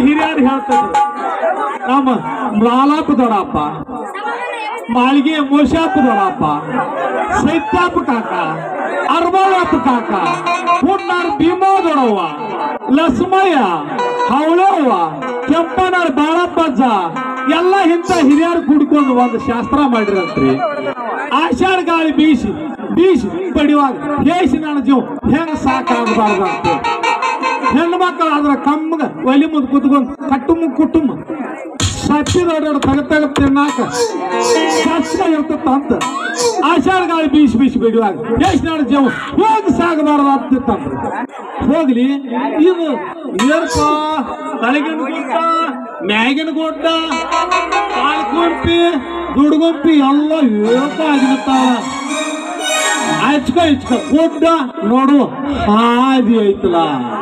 ಹಿರಿಯರು ಹೇಳ್ತಿದ್ರು ನಮ್ಮ ಲಾಲಾಪ ದೊಡ್ಡಪ್ಪ, ಮಾಳಿಗೆ ಮೋಶಾಪ ದೊಡ್ಡಪ್ಪ, ಸೈತಾಪ ಕಾಕ, ಅರ್ಬಾಳಪ್ಪ ಕಾಕ, ಪುಣ್ಣಾರ್ ಭೀಮಾ ದೊಡವ್ವ, ಲಕ್ಷ್ಮಯ್ಯ, ಹವಳವ್ವ, ಕೆಂಪನಾರ್ ಬಾಳಪ್ಪಜ್ಜ ಎಲ್ಲ ಇಂಥ ಹಿರಿಯರು ಕೂಡಿಕೊಂಡು ಒಂದು ಶಾಸ್ತ್ರ ಮಾಡಿರಂತ್ರಿ. ಆಷಾಢ ಗಾಳಿ ಬೀಸಿ ಬೀಸಿ ಬಡಿಯುವಾಗ ಹೇಸಿ ನನ್ನ ಜೀವ ಹೆಂಗ ಸಾಕಾಗಬಾರ್ದು ಅಂತ ಹೆಣ್ಣು ಮಕ್ಕಳು ಆದ್ರ ಕಮ್ಮಗ ಒಲಿ ಮುಂದೆ ಕುತ್ಕೊಂಡು ಕಟ್ಟುಮ್ಮ ಕುಟುಂಬ ಸತ್ತಿದೋಡ ತಗ ತಿನ್ನಾಕ ಕಷ್ಟ ಇರ್ತತ್ತ ಅಂತ ಆಷಾಢ ಗಾಳಿ ಬೀಸಿ ಬೀಸಿ ಬಿಡುವಾಗ ಹೇಸಿ ನನ್ನ ಜೀವ ಹೋಗಿ ಸಾಗಬಾರ್ದು ಅಂತಿತ್ತಂದ್ರೆ ಹೋಗ್ಲಿ. ಇದು ಏನಪ್ಪ ತಲೆಗಿನ ಗುಡ್ಡ ಮ್ಯಾಗಿನ ಗುಡ್ಡ ಕಾಲ್ಕೊಂಪಿ ದುಡ್ಗೊಂಪಿ ಎಲ್ಲ ಏಕಾಗಿರ್ತಾವ. ಹಚ್ಕ ಗುಡ್ಡ ನೋಡು ಹಾದಿ ಐತಲ್ಲ.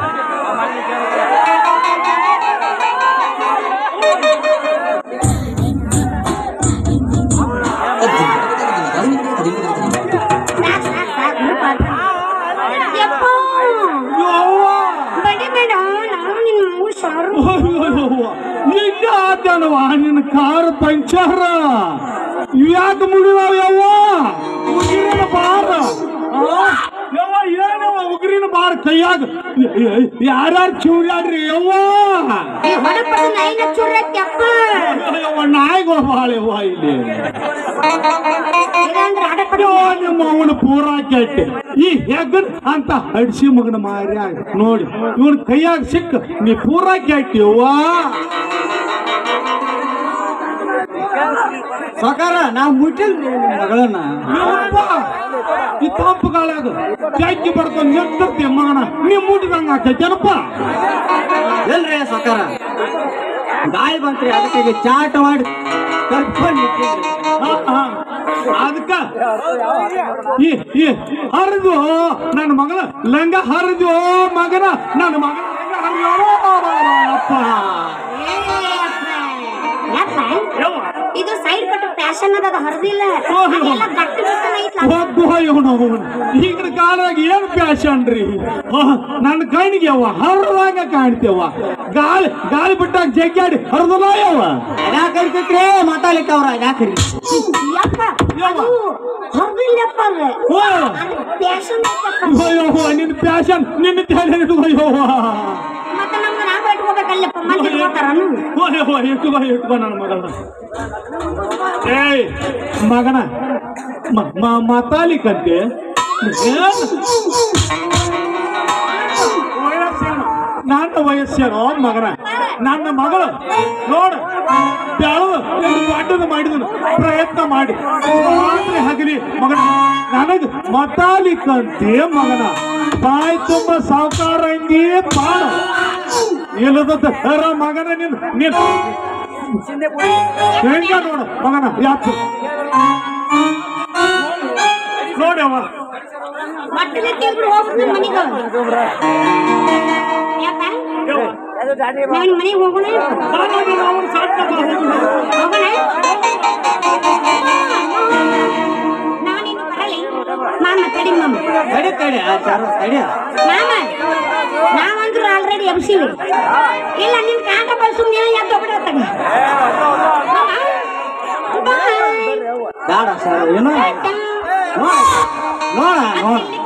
ಈಗ ಆತನವ ನಿನ್ನ ಕಾರು ಪಂಚರ ಯಾಕೆ ಮುಡಿದಾವ ಯವ್ವ ಉಗಿರಿನ ಬಾರ ಯವ್ವ ಏನವ ಉಗಿರಿನ ಬಾರ ಕೈಯಾಗ ಯಾರ್ಯಾರು ಚೂರ್ಯಾಡ್ರಿ ಯವ್ವ ನಾಯಿಗಳು ಬಾಳ ಯವ್ವ ಇಲ್ಲಿ ನಿಮ್ಮ ಅವನು ಪೂರಾ ಕೆಟ್ಟ ಈ ಹೆಗ್ಗನ್ ಅಂತ ಹಡ್ಸಿ ಮಗನ ಮಾರ್ಯಾಗ ನೋಡಿ ಇವನ್ ಕೈಯಾಗ ಸಿಕ್ಕ ನೀ ಪೂರಾ ಕೆಟ್ಟಿವ್ವ. ಸಾಕಾರ ನಾವು ಮುಟ್ಟಿಲ್ ಮಗಳನ್ನ ಈ ತಂಪುಗಾಳಾಗ ಜಾಕಿ ಬಡ್ಕೊಂಡು ನಿಂತಿರ್ತೀಯ ಮಗನ ನೀ ಮುಟ್ಟಿದಂಗ ಆಕೈತೇನಪ್ಪ. ಎಲ್ರಿ ಸಾಕಾರ ಗಾಳಿ ಬಂತ್ರಿ ಅದಕ್ಕೆ ಚಾಟ ಮಾಡಿ ಅದಕ್ಕ ಹರಿದು ನನ್ನ ಮಗಳ ಲಂಗ ಹರಿದು ಮಗನ ನನ್ನ ಮಗನ ಅಪ್ಪ ಇದು ಸೈಡ್ ಕಟ್ ಫ್ಯಾಷನ್ ಅದ ಹರಿದಿಲ್ಲ ಈಗಿನ ಕಾಲದಾಗ ಏನ್ ಫ್ಯಾಷನ್ ರೀ ನನ್ನ ಕಣ್ಣಿಗೆ ಅವ ಹರಿದಂಗ ಕಾಣ್ತೇವ ಗಾಳಿ ಗಾಳಿ ಬಿಟ್ಟಾಗ ಜಗ್ಗಾಡಿ ಹರಿದಲ್ಲ ಯವ್ವ ಯಾಕೈತೈತ್ರಿ ಮಾತಾಡ್ಲಿಕ್ಕೆ ಅವ್ರ ಯಾಕ್ರಿ ನಿನ್ನ ಪ್ಯಾಷನ್ ನಿನ್ನ ಇಟ್ಕೋಯವ್ವ ಇಟ್ಕೋ ನನ್ನ ಮಗಳ ಏಯ್ ಮಗನ ಮಾತಾಡ್ಲಿಕ್ಕಂತೆ ನನ್ನ ವಯಸ್ಸೇನೋ ಮಗನ ನನ್ನ ಮಗಳು ನೋಡ ಬೆಳದು ದೊಡ್ಡದು ಮಾಡಿದನು ಪ್ರಯತ್ನ ಮಾಡಿ ರಾತ್ರಿ ಹಗಲಿ ಮಗನ ನನಗ ಮಾತಾಡ್ಲಿಕ್ಕಂತೆ ಮಗನ ಬಾಯಿ ತುಂಬ ಸಾವುಕಾರ ಹಿಂಗೇ ಬಾಳ ಇಲ್ಲದ ಮಗನ ನೀನು ಹೆಂಗ ನೋಡು ಮಗನ ಯಾಕೆ ನೋಡವ ಮನೆಗೆ ಹೋಗೋಣ ನಾನಿನ್ನು ಬರಲಿ ಮಾಮ ತಡಿ ಮಾಮ ನಾವಂದ್ರು ಆಲ್ರೆಡಿ ಎಬ್ಸಿವಿ ಇಲ್ಲ ನಿನ್ ಕಾಂಟ ಬಳಸು ನೀನು ಎದ್ದು ಬಿಡತ್ತಾಗ ಬೇಡ ಸರ್ ಏನೋ ನೋಡ